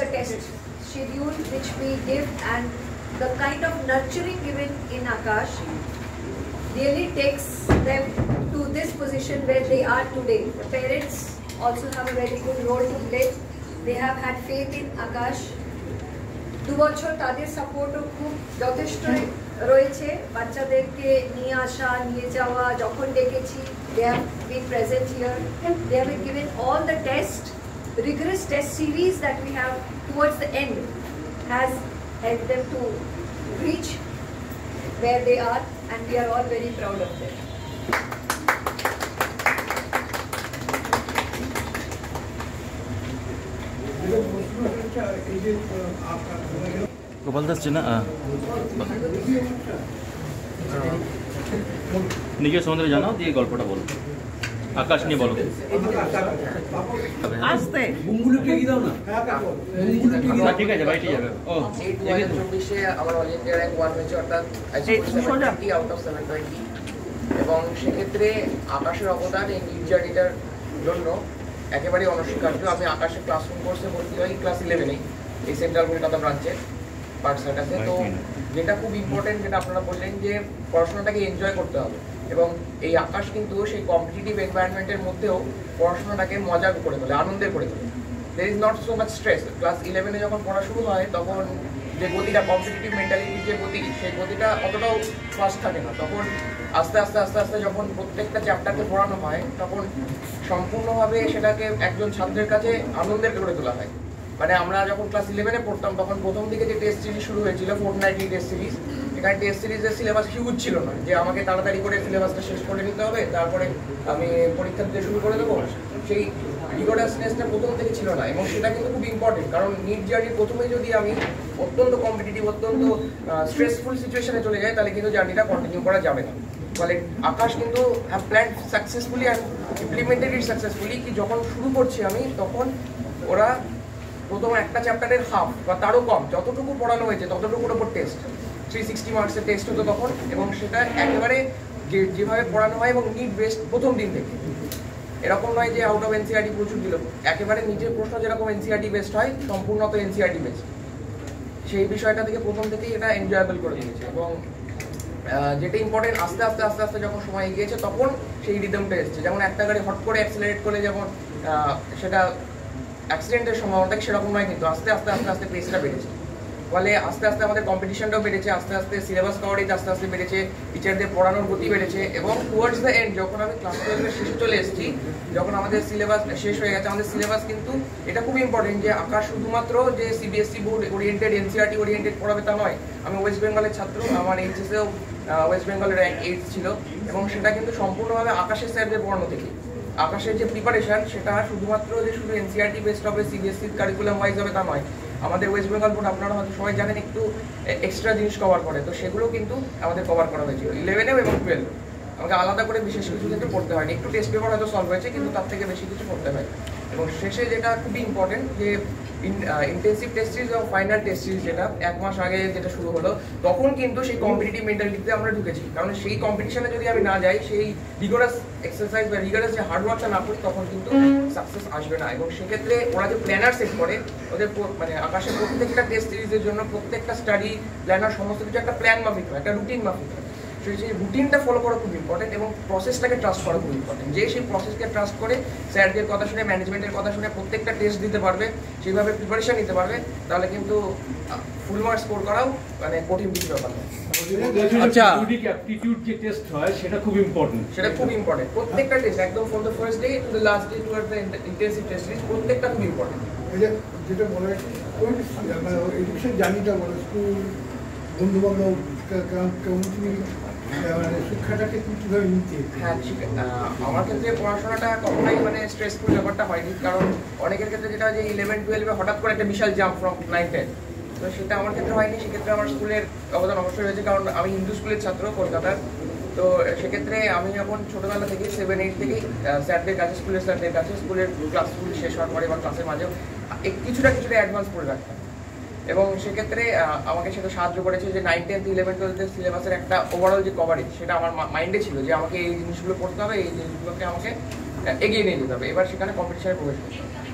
the test schedule which we give and the kind of nurturing given in Akash really takes them to this position where they are today. The parents also have a very good role to play. They have had faith in Akash. 2 বছর তাদের সাপোর্টও খুব যথেষ্ট রয়েছে বাচ্চাদেরকে নিয়ে আসা নিয়ে যাওয়া যখন ডেকেছি they have been present here. They have been given all the rigorous test series that we have towards the end has helped them to reach where they are, and we are all very proud of them. Gopal Das চেনা নিজের সম্বন্ধে জানাও দিয়ে গল্পটা বলো আকাশ নিয়ে বলো আসতে ঠিক আছে ভাই ঠিক আছে ও 2024-এ আমার অল ইন্ডিয়া র্যাঙ্ক 1 হয়েছে অর্থাৎ আউট অফ 720 এবং সেক্ষেত্রে আকাশের অবদান এই নিট জার্নিটার জন্য একেবারেই অনস্বীকার্য। আমি আকাশের ক্লাসরুম কোর্সে ভর্তি হই ক্লাস 11-এই এই সেন্ট্রাল কলকাতা ব্রাঞ্চে পার্ট সার্কাসে। তো যেটা খুব ইম্পর্টেন্ট যেটা আপনারা বললেন যে পড়াশোনাটাকে এনজয় করতে হবে এবং এই আকাশ কিন্তু সেই কম্পিটিটিভ এনভায়রনমেন্টের মধ্যেও পড়াশোনাটাকে মজার করে তোলে আনন্দের করে তোলে। There is not so much stress. Class 11-এ যখন পড়া শুরু হয় তখন যে গতিটা কম্পিটিটিভ মেন্টালিটির যে গতি সেই গতিটা অতটাও ফাস্ট থাকে না। তখন আস্তে আস্তে আস্তে আস্তে যখন প্রত্যেকটা চ্যাপ্টারকে পড়ানো হয় তখন সম্পূর্ণভাবে সেটাকে একজন ছাত্রের কাছে আনন্দের করে তোলা হয়। মানে আমরা যখন ক্লাস 11-এ পড়তাম তখন প্রথম দিকে যে টেস্ট সিরিজ শুরু হয়েছিল ফোর্টনাইটলি টেস্ট সিরিজ, এখানে টেস্ট সিরিজের সিলেবাস হিউজ ছিল না যে আমাকে তাড়াতাড়ি করে সিলেবাসটা শেষ করে নিতে হবে তারপরে আমি পরীক্ষা দিতে শুরু করে দেবো। সেই রিগোরাসনেসটা প্রথম থেকে ছিল না এবং সেটা কিন্তু খুব ইম্পর্টেন্ট। কারণ নিট জার্নির প্রথমে যদি আমি অত্যন্ত কম্পিটিটিভ অত্যন্ত স্ট্রেসফুল সিচুয়েশনে চলে যাই তাহলে কিন্তু জার্নিটা কন্টিনিউ করা যাবে না। ফলে আকাশ কিন্তু have plan successfully and implemented it successfully. কি যখন শুরু করছি আমি তখন ওরা প্রথম একটা চ্যাপ্টারের হাফ বা তারও কম যতটুকু পড়ানো হয়েছে ততটুকুর ওপর টেস্ট 360 মার্কসের টেস্ট হতো তখন এবং সেটা একেবারে যেভাবে পড়ানো হয় এবং নিট বেস্ট প্রথম দিন থেকে। এরকম নয় যে আউট অফ এনসিআরটি প্রচুর দিল, একেবারে নিজের প্রশ্ন যেরকম এনসিআরটি বেস্ট হয় সম্পূর্ণত এনসিআরটি বেস্ট। সেই বিষয়টা থেকে প্রথম থেকেই এটা এনজয়েবল করে দিয়েছে এবং যেটা ইম্পর্টেন্ট আস্তে আস্তে আস্তে আস্তে যখন সময় এগিয়েছে তখন সেই রিদমটা এসছে। যেমন একটা গাড়ি হট করে অ্যাক্সিলারেট করলে যেমন সেটা অ্যাক্সিডেন্টের সম্ভাবনাটা সেরকম নয়, কিন্তু আস্তে আস্তে আস্তে আস্তে পেসটা বেড়েছে। ফলে আস্তে আস্তে আমাদের কম্পিটিশনটাও বেড়েছে, আস্তে আস্তে সিলেবাস কভারেজ আস্তে আস্তে বেড়েছে, টিচারদের পড়ানোর গতি বেড়েছে এবং টুয়ার্ডস দ্য এন্ড যখন আমি ক্লাস 12-এর শেষে চলে এসেছি, যখন আমাদের সিলেবাস শেষ হয়ে গেছে, আমাদের সিলেবাস কিন্তু এটা খুব ইম্পর্টেন্ট যে আকাশ শুধুমাত্র যে CBSE board oriented NCERT oriented পড়াবে তা নয়। আমি ওয়েস্ট বেঙ্গলের ছাত্র, আমার এইচএসেও ওয়েস্ট বেঙ্গলের র্যাঙ্ক 8 ছিল এবং সেটা কিন্তু সম্পূর্ণভাবে আকাশের স্যারদের পড়ানো থেকে। আকাশের যে প্রিপারেশন সেটা শুধুমাত্র যে শুধু এনসিআরটি বেসড হবে সিবিএসসি কারিকুলাম ওয়াইজ হবে তা নয়। আমাদের ওয়েস্ট বেঙ্গল বোর্ড আপনারা হয়তো সবাই জানেন একটু এক্সট্রা জিনিস কভার করে, তো সেগুলো কিন্তু আমাদের কভার করা হয়েছিল 11-এও এবং 12-এও। আমাকে আলাদা করে বিশেষ কিছু কিন্তু পড়তে হয়নি, একটু টেস্ট পেপার হয়তো সলভ হয়েছে কিন্তু তার থেকে বেশি কিছু পড়তে হয়। এবং শেষে যেটা খুবই ইম্পর্টেন্ট যে ইন্টেন্সিভ টেস্ট সিরিজ এবং ফাইনাল টেস্ট সিরিজ যেটা 1 মাস আগে যেটা শুরু হলো তখন কিন্তু সেই কম্পিটিটিভ মেন্টালিটিতে আমরা ঢুকেছি। কারণ সেই কম্পিটিশনে যদি আমি না যাই, সেই রিগোরাস এক্সারসাইজ বা রিগোরাস যে হার্ডওয়ার্কটা না করি তখন কিন্তু সাকসেস আসবে না। এবং সেক্ষেত্রে ওরা যে প্ল্যানার সেট করে ওদের মানে আকাশের প্রত্যেকটা টেস্ট সিরিজের জন্য প্রত্যেকটা স্টাডি প্ল্যানার সমস্ত কিছু একটা প্ল্যান মাফিক হয়, একটা রুটিন মাফিক হয়। সেই রুটিনটা ফলো করা খুব ইম্পর্টেন্ট এবং প্রসেসটাকে ট্রাস্ট করা খুব ইম্পর্টেন্ট। যে সেই প্রসেসকে ট্রাস্ট করে স্যারদের কথা শুনে ম্যানেজমেন্টের কথা শুনে প্রত্যেকটা টেস্ট দিতে পারবে, সেইভাবে প্রিপারেশন নিতে পারবে, তাহলে কিন্তু ফুল মার্ক স্কোর করাও মানে কঠিন কিছু ব্যাপার নয়। আচ্ছা, অ্যাপটিটিউড যে টেস্ট হয় সেটা খুব ইম্পর্টেন্ট, সেটা খুব ইম্পর্টেন্ট। প্রত্যেকটা টেস্ট একদম from the first day to the last day toward the intensive test series প্রত্যেকটা খুব ইম্পর্টেন্ট। যেটা বলা হয় এডুকেশন জার্নিটা বলো, স্কুল বন্ধুবান্ধব শিক্ষাটাকে কীভাবে নিতে? হ্যাঁ, আমার ক্ষেত্রে পড়াশোনাটা কখনোই মানে স্ট্রেসফুল ব্যাপারটা হয়নি। কারণ অনেকের ক্ষেত্রে যেটা যে 11-12-এ হঠাৎ করে একটা বিশাল জাম্প ফ্রম 9-10, তো সেটা আমার ক্ষেত্রে হয়নি। সেক্ষেত্রে আমার স্কুলের অবদান অবশ্যই হয়েছে, কারণ আমি হিন্দু স্কুলের ছাত্র কলকাতার। তো সেক্ষেত্রে আমি যখন ছোটোবেলা থেকে 7-8 থেকেই স্যারদের কাছে স্কুলের স্যারদের কাছে স্কুলের স্কুল শেষ হওয়ার পরে বা ক্লাসের মাঝেও কিছুটা অ্যাডভান্স করে রাখতাম এবং সেক্ষেত্রে আমাকে সেটা সাহায্য করেছে যে 9, 10, 11, 12 সিলেবাসের একটা ওভারঅল যে কভারেজ সেটা আমার মাইন্ডে ছিল যে আমাকে এই জিনিসগুলো পড়তে হবে, এই জিনিসগুলোকে আমাকে এগিয়ে নিয়ে যেতে হবে। এবার সেখানে কম্পিটিশনে প্রবেশ করতে হবে।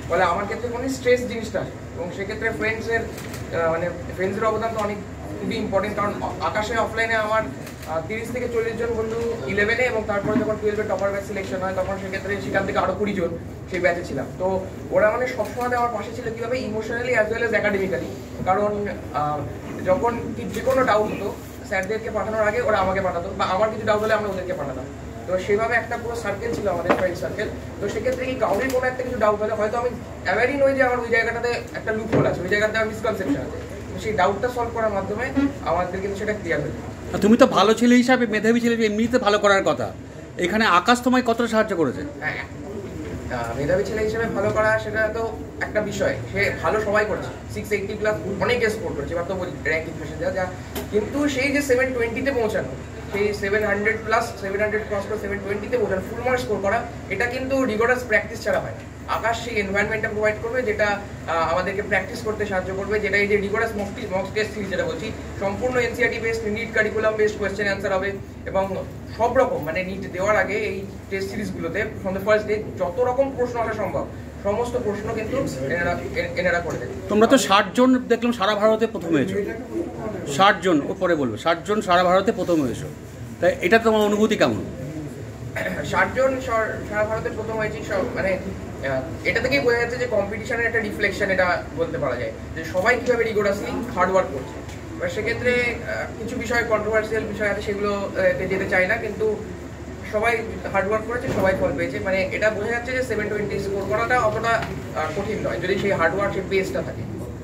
ফলে আমার ক্ষেত্রে কোনো স্ট্রেস জিনিসটা আসে এবং সেক্ষেত্রে ফ্রেন্ডসের অবদান তো অনেক খুবই ইম্পর্টেন্ট, কারণ আকাশে অফলাইনে আমার 30 থেকে 40 জন বন্ধু 11-এ এবং তারপরে যখন 12-এ টপার ব্যাচ সিলেকশন হয় তখন সেক্ষেত্রে সেখান থেকে আরও 20 জন সেই ব্যাচে ছিলাম। তো ওরা মানে সবসময় আমার পাশে ছিল কীভাবে emotionally as well as academically, কারণ যখন যে কোনো ডাউট হতো স্যারদেরকে পাঠানোর আগে ওরা আমাকে পাঠাতো, বা আমার কিছু ডাউট হলে আমরা ওদেরকে পাঠাতাম। তো সেভাবে একটা পুরো সার্কেল ছিল আমাদের ফ্রেন্ড সার্কেল। তো সেক্ষেত্রে কি কাউরির কোনো একটা কিছু ডাউট হলে হয়তো আমি অ্যাওয়ারই নই যে আমার ওই জায়গাটাতে একটা লুপহোল আছে, ওই জায়গাতে আমার মিসকনসেপশন আছে, সেই ডাউটটা সলভ করার মাধ্যমে আমাদের কিন্তু সেটা ক্লিয়ার হয়ে যায়। তুমি তো ভালো ছেলে হিসাবে, মেধাবী ছেলে এমনিতে ভালো করার কথা, এখানে আকাশ তোমায় কতটা সাহায্য করেছে? হ্যাঁ, মেধাবী ছেলে হিসেবে ভালো করা সেটা তো একটা বিষয়, সে ভালো সবাই করছে, 680+ অনেকে স্কোর করেছে, এবার তো র্যাঙ্কিং প্রেশার যা, কিন্তু সেই যে 720-তে পৌঁছানো, সেই 700+ ক্রস করে 720-তে পৌঁছানো, ফুল মার্কস স্কোর করা, এটা কিন্তু রিগোরাস প্র্যাকটিস ছাড়া হয়। আকাশ সেই এনভায়রনমেন্টটা প্রোভাইড করবে যেটা আমাদেরকে প্র্যাকটিস করতে সাহায্য করবে, যেটা এই যে রিগোরাস মক টেস্ট সিরিজ যেটা বলছি, সম্পূর্ণ NCERT based, NEET curriculum based question answer হবে, এবং সব রকম মানে নিট দেওয়ার আগে এই টেস্ট সিরিজগুলোতে ফ্রম দ্য ফার্স্ট ডে যত রকম প্রশ্ন আসা সম্ভব সমস্ত প্রশ্ন কিন্তু এনারা করে দেবে। তোমরা তো 60 জন দেখলাম সারা ভারতে প্রথম হয়েছো, 60 জন পরে বলবে, 60 জন সারা ভারতে প্রথম হয়েছো, তাই এটা তোমার অনুভূতি কেমন? 60 জন সারা ভারতে প্রথম হয়েছি, সব মানে এটা থেকেই বোঝা যাচ্ছে যে কম্পিটিশনের একটা রিফ্লেকশন এটা বলতে পারা যায়, যে সবাই কীভাবে রিগোরাসলি হার্ডওয়ার্ক করছে। এবার সেক্ষেত্রে কিছু বিষয় কন্ট্রোভার্সিয়াল বিষয় আছে, সেগুলো যেতে চাই না, কিন্তু সবাই হার্ডওয়ার্ক করেছে, সবাই ফল পেয়েছে, মানে এটা বোঝা যাচ্ছে যে 720 স্কোর করাটা অতটা কঠিন নয় যদি সেই হার্ডওয়ার্ক, সেই বেসটা থাকে।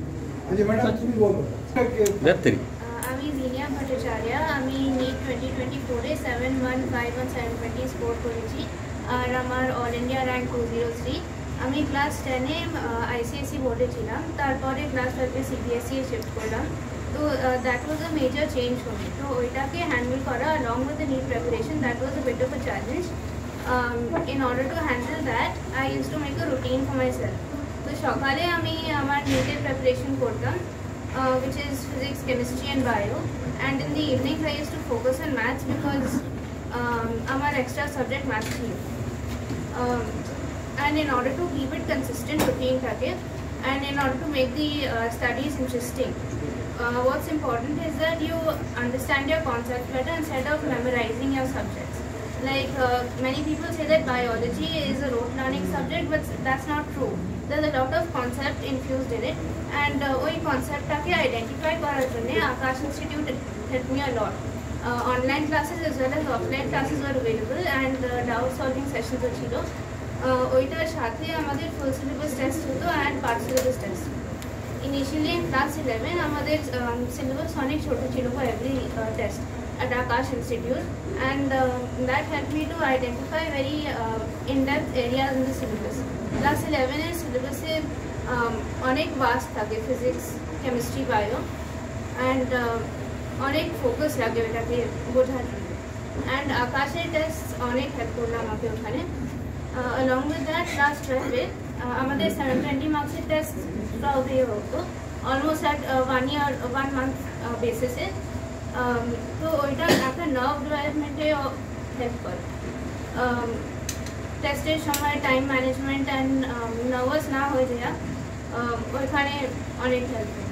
আমি জিনিয়া ভট্টাচার্য, আমি নিট 2024-এ 715 720 স্কোর করেছি, আর আমার অল ইন্ডিয়া র্যাঙ্ক 203। আমি ক্লাস 10-এ ICSE বোর্ডে ছিলাম, তারপরে ক্লাস 12-এ CBSE শিফট করলাম। তো that was a major change for me. তো ওইটাকে হ্যান্ডেল করা along with the NEET preparation, that was a bit of a challenge. In order to handle that, I used to make a routine for myself. তো সকালে আমি আমার NEET-এর preparation করতাম, which is physics, chemistry and bio, and in the evenings I used to focus on maths because আমার extra subject maths ছিল। And in order to keep it consistent routine থাকে, and in order to make the studies interesting, what's important is that you understand your concepts better instead of memorizing your subjects. Like many people say that biology is a rote learning subject, but that's not true. There's a lot of concept infused in it, and ওই conceptটাকে identify করার জন্য Akash Institute helped me a lot. Online classes as well as offline classes were available, and doubt solving sessions ছিল। ওইটার সাথে আমাদের full syllabus test হতো and part syllabus test. Initially in class 11 আমাদের syllabus অনেক ছোট ছিল for every test at Akash Institute, and that helped me to identify very in-depth areas in the syllabus. Class 11-এর syllabus-এ অনেক vast থাকে, physics, chemistry, bio, and অনেক focus লাগে এটাকে বোঝার জন্য, and আকাশের টেস্ট অনেক হেল্প করলো আমাকে ওখানে। along with that, class 12-এ আমাদের 720 মার্কসের টেস্ট throughout the year হতো, almost at 1 month বেসিসে। তো ওইটা একটা নার্ভ ডেভেলপমেন্টে হেল্প করে। টেস্টের সময় টাইম ম্যানেজমেন্ট অ্যান্ড নার্ভাস না হয়ে যাওয়া ওইখানে অনেক হেল্প করে।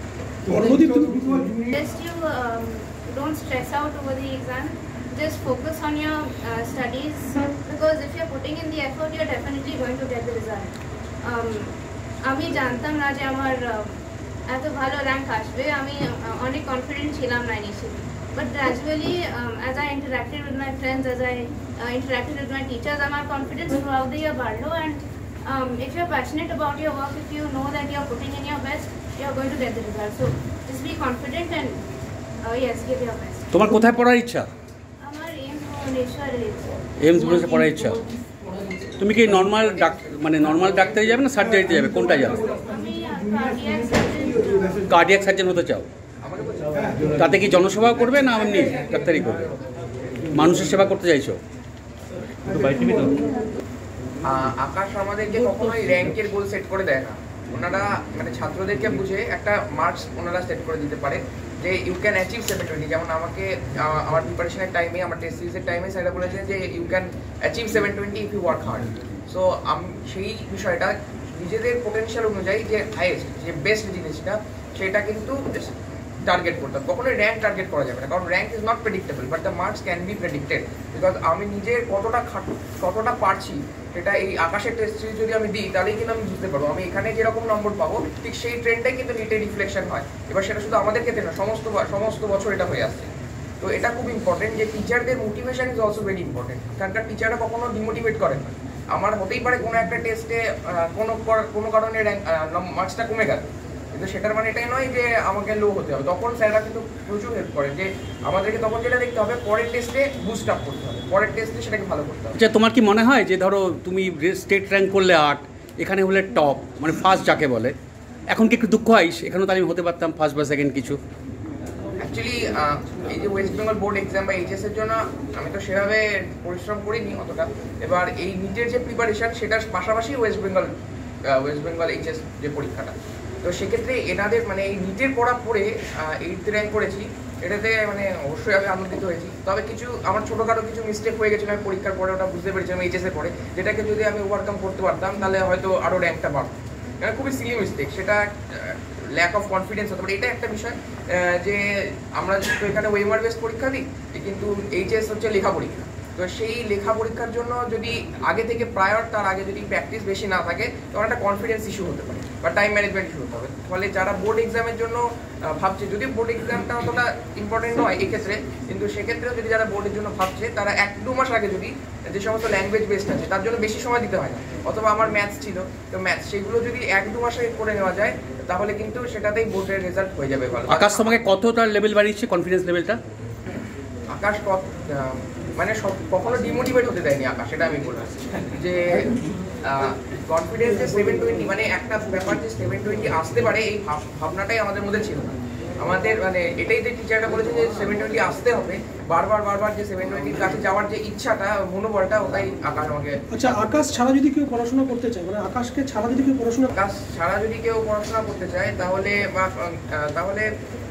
Just you don't stress out over the exam, just focus on your studies, because if you're putting in the effort, you're definitely going to get the result. আমি জানতাম না যে আমার এত ভালো র্যাঙ্ক আসবে, আমি অনেক কনফিডেন্ট ছিলাম না initially, but gradually as I interacted with my friends, as I interacted with my teachers, আমার কনফিডেন্স throughout the year বাড়লো, and if you're passionate about your work, if you know that you're putting in your best, you're going to get the result. So just be confident and yes, give your best. তোমার কোথায় পড়ার ইচ্ছা? আমার AIIMS ভুবনেশ্বরে ইচ্ছা। AIIMS ভুবনেশ্বরে পড়ার ইচ্ছা। তুমি কি নর্মাল নর্মাল ডাক্তারে যাবে না সার্জারিতে যাবে, কোনটা যাবে? আমি কার্ডিয়াক সার্জন হতে চাও? তাতে কি জনসেবা করবে না এমনি ডাক্তারি করবে? মানুষের সেবা করতে চাইছো? আকাশ আমাদেরকে কখনোই র্যাঙ্কের গোল সেট করে দেয় না, ওনারা মানে ছাত্রদেরকে বুঝে একটা মার্কস ওনারা সেট করে দিতে পারে যে ইউ ক্যান অ্যাচিভ 720। যেমন আমাকে আমার প্রিপারেশনের টাইমে, আমার টেস্ট সিরিজের টাইমে স্যাররা বলেছেন যে you can achieve 720 if you work hard. So আমি সেই বিষয়টা নিজেদের পোটেনশিয়াল অনুযায়ী যে হাইয়েস্ট যে বেস্ট জিনিসটা সেটা কিন্তু টার্গেট করতাম। কখনোই র্যাঙ্ক টার্গেট করা যাবে না, কারণ rank is not predictable but the marks can be predicted. Because আমি নিজের কতটা পারছি সেটা এই আকাশের টেস্ট যদি আমি দিই তাহলেই কিন্তু আমি বুঝতে পারবো আমি এখানে যেরকম নম্বর পাবো ঠিক সেই ট্রেন্ডটাই কিন্তু নিটে রিফ্লেকশন হয়। এবার সেটা শুধু আমাদের ক্ষেত্রে না, সমস্ত বছর এটা হয়ে আসছে। তো এটা খুব ইম্পর্টেন্ট যে টিচারদের motivation is also very important. এখানকার টিচাররা কখনো ডিমোটিভেট করেন না। আমার হতেই পারে কোনো একটা টেস্টে কোনো কারণে মার্কসটা কমে গেল, কিন্তু সেটার মানে এটাই নয় যে আমাকে লো হতে হবে। তখন স্যাররা কিন্তু প্রচুর হেল্প করেন যে আমাদেরকে তখন যেটা দেখতে হবে পরের টেস্টে বুস্ট আপ করতে হবে, পরের টেস্টে সেটাকে ভালো করতে হবে। আচ্ছা, তোমার কি মনে হয় যে ধরো তুমি স্টেট র্যাঙ্ক করলে 8, এখানে হলে টপ মানে ফার্স্ট যাকে বলে, এখন কি একটু দুঃখ হয় এখানেও তো আমি হতে পারতাম ফার্স্ট বা সেকেন্ড কিছু? অ্যাকচুয়ালি এই যে ওয়েস্ট বেঙ্গল বোর্ড এক্সাম বা এইচএস এর জন্য আমি তো সেভাবে পরিশ্রম করিনি অতটা। এবার এই নিটের যে প্রিপারেশন সেটার পাশাপাশি ওয়েস্ট বেঙ্গল এইচএস যে পরীক্ষাটা, তো সেক্ষেত্রে এনাদের মানে এই নিটের পড়া পড়ে 8th র্যাঙ্ক করেছি, এটাতে মানে অবশ্যই আমি আনন্দিত হয়েছি। তবে কিছু আমার ছোটোখাটো কিছু মিস্টেক হয়ে গেছিলো আমি পরীক্ষার পরে, ওটা বুঝতে পেরেছিলাম এইচএসের পরে, যেটাকে যদি আমি ওভারকাম করতে পারতাম তাহলে হয়তো আরও র্যাঙ্কটা বাড়তো। মানে খুবই সিলি মিস্টেক, সেটা ল্যাক অফ কনফিডেন্স হতে পারে। এটা একটা বিষয় যে আমরা তো এখানে ওয়েমার বেস পরীক্ষা দিই, কিন্তু এইচএস হচ্ছে লেখা পরীক্ষা। তো সেই লেখা পরীক্ষার জন্য যদি আগে থেকে তার আগে যদি প্র্যাকটিস বেশি না থাকে তখন একটা কনফিডেন্স ইস্যু হতে পারে বা টাইম ম্যানেজমেন্ট ইস্যু হতে হবে। ফলে যারা বোর্ড এক্সামের জন্য ভাবছে, যদি বোর্ড এক্সামটা অতটা ইম্পর্টেন্ট নয় এক্ষেত্রে, কিন্তু সেক্ষেত্রেও যদি যারা বোর্ডের জন্য ভাবছে তারা 1-2 মাস আগে যদি যে সমস্ত ল্যাঙ্গুয়েজ বেসড আছে তার জন্য বেশি সময় দিতে হয় না, অথবা আমার ম্যাথস ছিল তো ম্যাথস, সেগুলো যদি 1-2 মাসে করে নেওয়া যায় তাহলে কিন্তু সেটাতেই বোর্ডের রেজাল্ট হয়ে যাবে ভালো। আকাশ তোমাকে কতটা লেভেল বাড়িয়েছে, কনফিডেন্স লেভেলটা? আকাশ মানে কখনো ডিমোটিভেট হতে দেয়নি আকাশ, সেটা আমি বলবো যে কনফিডেন্স যে 720 মানে একটা ব্যাপার যে 720 আসতে পারে এই ভাবনাটাই আমাদের মধ্যে ছিল না। আমাদের মানে এটাই যে টিচারটা বলেছে যে 720 আসতে হবে, বারবার যে 720 কাছে যাওয়ার যে ইচ্ছাটা মনোবলটা ওটাই আকাশ আমাকে। আচ্ছা, আকাশ ছাড়া যদি কেউ পড়াশোনা করতে চায়, মানে আকাশকে ছাড়া যদি কেউ পড়াশোনা করতে চায় তাহলে তাহলে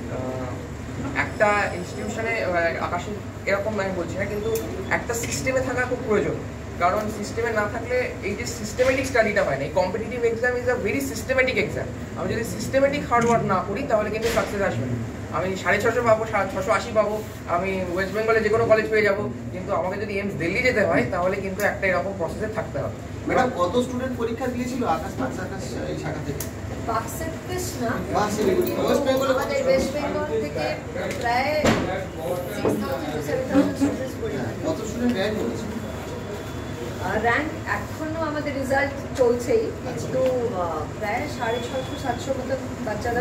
একটা ইনস্টিটিউশনে আকাশে এরকম আমি বলছি না, কিন্তু একটা সিস্টেমে থাকা খুব প্রয়োজন। কারণ সিস্টেমে না থাকলে এই যে সিস্টেমেটিক স্টাডিটা হয় না। এই competitive exam is a very systematic exam. আমি যদি সিস্টেমেটিক হার্ডওয়ার্ক না করি তাহলে কিন্তু সাকসেস আসবে না। আমি 650 পাবো, 680 পাবো, আমি ওয়েস্ট বেঙ্গলে যে কোনো কলেজ পেয়ে যাবো, কিন্তু আমাকে যদি এমস দিল্লি যেতে হয় তাহলে কিন্তু একটা এরকম প্রসেসে থাকতে হবে। ম্যাডাম, কত স্টুডেন্ট পরীক্ষা দিয়েছিল আকাশ এই শাখা থেকে? আমাদের ওয়েস্ট বেঙ্গল থেকে প্রায় 6000 to 7000 স্টুডেন্টস পরীক্ষা। কত স্টুডেন্ট র্যাঙ্ক করেছে? র্যাঙ্ক এখনো আমাদের রেজাল্ট চলছেই, কিন্তু প্রায় 650-700 মতো বাচ্চারা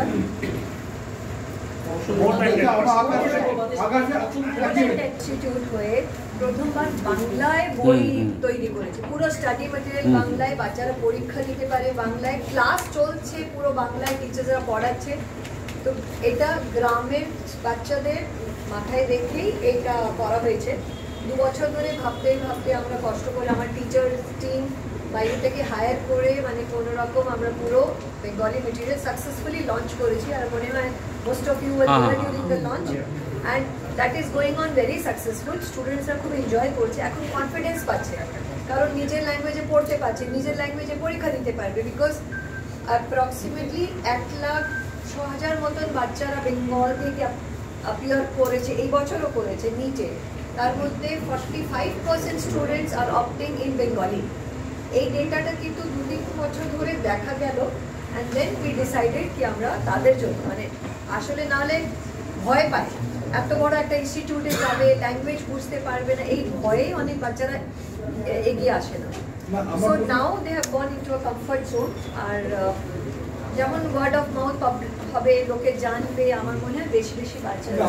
ইনস্টিটিউট হয়ে প্রথমবার বাংলায় বই তৈরি করেছে। পুরো স্টাডি ম্যাটেরিয়াল বাংলায়, বাচ্চারা পরীক্ষা দিতে পারে বাংলায়, ক্লাস চলছে পুরো বাংলায়, টিচাররা পড়াচ্ছে। তো এটা গ্রামের বাচ্চাদের মাথায় রেখেই এটা করা হয়েছে। 2 বছর ধরে ভাবতে আমরা কষ্ট করে আমার টিচার টিম বাইরে থেকে হায়ার করে মানে কোনো রকম আমরা পুরো বেঙ্গলি মেটেরিয়াল সাকসেসফুলি লঞ্চ করেছি। আর মনে হয় most of you were during the launch and that is going on very successful. স্টুডেন্টসরা খুব এনজয় করছে, এখন কনফিডেন্স পাচ্ছে, কারণ নিজের ল্যাঙ্গুয়েজে পড়তে পারছে, নিজের ল্যাঙ্গুয়েজে পরীক্ষা দিতে পারবে। বিকজ অ্যাপ্রক্সিমেটলি 1,06,000 মতন বাচ্চারা বেঙ্গল থেকে অ্যাপিয়ার করেছে, এই বছরও করেছে নিটে। তার মধ্যে 45% students are opting in Bengali. এই ডেটাটা কিন্তু 2-3 বছর ধরে দেখা গেল, অ্যান্ড দেন উই ডিসাইডেড কি আমরা তাদের জন্য মানে আসলে নাহলে ভয় পায়, এত বড় একটা ইনস্টিটিউটে যাবে, ল্যাঙ্গুয়েজ বুঝতে পারবে না, এই ভয়েই অনেক বাচ্চারা এগিয়ে আসে না। So now they have gone into a comfort zone. আর যেমন ওয়ার্ড অফ মাউথ হবে, লোকে জানবে, আমার মনে হয় বেশি বাচ্চারা।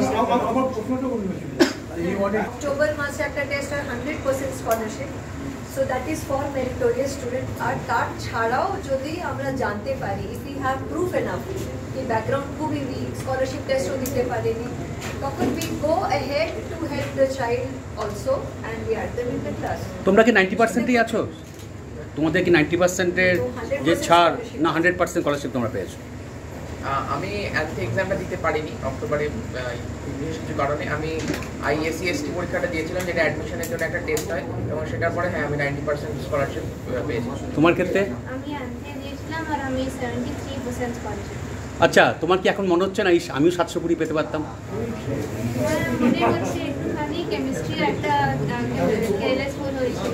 অক্টোবর মাসে একটা টেস্ট হয়, 100% scholarship. So that is for meritorious student. আর তার ছাড়াও যদি আমরা জানতে পারি, if you have proof enough কি ব্যাকগ্রাউন্ড খুবই উইক, স্কলারশিপ টেস্টও দিতে পারেনি, তখন we go ahead to help the child also and we add them in the class. তোমরা কি 90%ই আছো? তোমাদের কি 90%-এর যে ছাড় না 100% স্কলারশিপ তোমরা পেয়েছো? আমি অ্যান্থে এক্সামটা দিতে পারিনি অক্টোবরে বিশেষ কিছু কারণে। আমি ISC/ST পরীক্ষাটা দিয়েছিলাম, যেটা অ্যাডমিশনের জন্য একটা টেস্ট হয়, এবং সেটার পরে হ্যাঁ আমি 90% স্কলারশিপ পেয়েছি। তোমার ক্ষেত্রে? আমি আনতে দিয়েছিলাম আর আমি 73% স্কলারশিপ। আচ্ছা, তোমার কি এখন মনে হচ্ছে না আমিও 720 পেতে পারতাম? মনে হচ্ছে একটুখানি কেমিস্ট্রির একটা কেয়ারলেস ভুল হয়েছিল।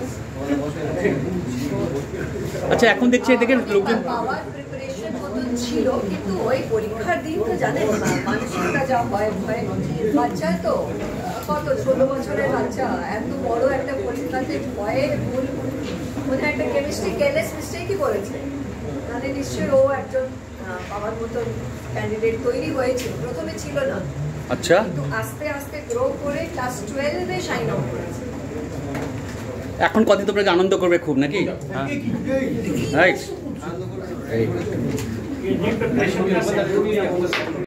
আচ্ছা, এখন দেখছি দেখেন লোকজন পাওয়ার প্রিপারেশন মতন ছিল, কিন্তু ওই পরীক্ষার দিন তো জানেন মানসিকতা যা হয়, ভয় বাচ্চা তো কত 16 বছরের বাচ্চা, এত বড় একটা পরীক্ষাতে ভয়ে ভুল মনে একটা কেমিস্ট্রি কেয়ারলেস মিস্টেকই করেছে, তাহলে নিশ্চয়ই ও একজন পাওয়ার মতন ক্যান্ডিডেট তৈরি হয়েছিল, প্রথমে ছিল না। আচ্ছা, কিন্তু আস্তে আস্তে গ্রো করে ক্লাস 12-এ শাইন আউট করেছে। এখন কদিন তোমরা আনন্দ করবে খুব নাকি? রাইট।